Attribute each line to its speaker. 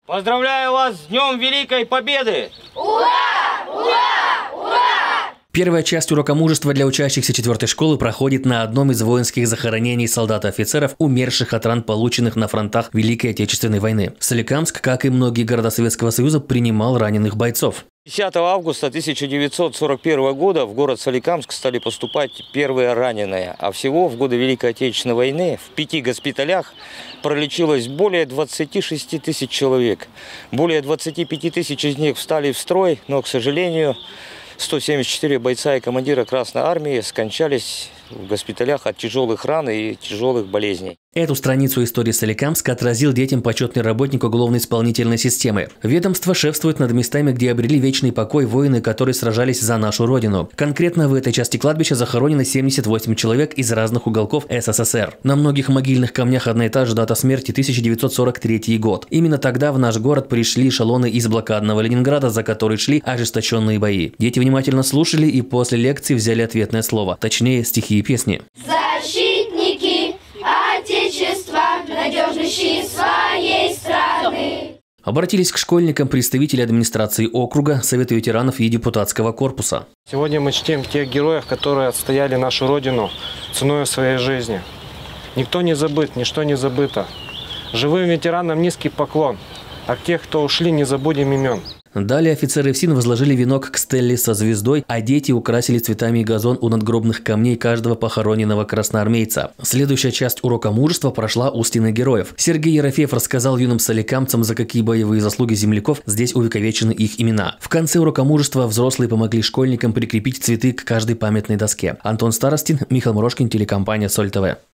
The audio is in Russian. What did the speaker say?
Speaker 1: Поздравляю вас с Днем Великой Победы!
Speaker 2: Ура! Ура! Ура!
Speaker 3: Первая часть урока мужества для учащихся 4-й школы проходит на одном из воинских захоронений солдат и офицеров, умерших от ран, полученных на фронтах Великой Отечественной войны. Соликамск, как и многие города Советского Союза, принимал раненых бойцов.
Speaker 1: 10 августа 1941 года в город Соликамск стали поступать первые раненые, а всего в годы Великой Отечественной войны в 5 госпиталях пролечилось более 26 тысяч человек. Более 25 тысяч из них встали в строй, но, к сожалению, 174 бойца и командира Красной Армии скончались в госпиталях от тяжелых ран и тяжелых болезней.
Speaker 3: Эту страницу истории Соликамска отразил детям почетный работник уголовно-исполнительной системы. Ведомство шефствует над местами, где обрели вечный покой воины, которые сражались за нашу родину. Конкретно в этой части кладбища захоронено 78 человек из разных уголков СССР. На многих могильных камнях одна и та же дата смерти – 1943 год. Именно тогда в наш город пришли эшелоны из блокадного Ленинграда, за который шли ожесточенные бои. Дети внимательно слушали и после лекции взяли ответное слово, точнее стихи и песни.
Speaker 2: Защитники Отечества, надежнейшие своей страны.
Speaker 3: Обратились к школьникам представители администрации округа, Совета ветеранов и депутатского корпуса.
Speaker 4: Сегодня мы чтим тех героев, которые отстояли нашу родину ценой своей жизни. Никто не забыт, ничто не забыто. Живым ветеранам низкий поклон, а тех, кто ушли, не забудем имен.
Speaker 3: Далее офицеры ФСИН возложили венок к стелле со звездой, а дети украсили цветами газон у надгробных камней каждого похороненного красноармейца. Следующая часть урока мужества прошла у стены героев. Сергей Ерофеев рассказал юным соликамцам, за какие боевые заслуги земляков здесь увековечены их имена. В конце урока мужества взрослые помогли школьникам прикрепить цветы к каждой памятной доске. Антон Старостин, Михаил Мурошкин, телекомпания Соль ТВ.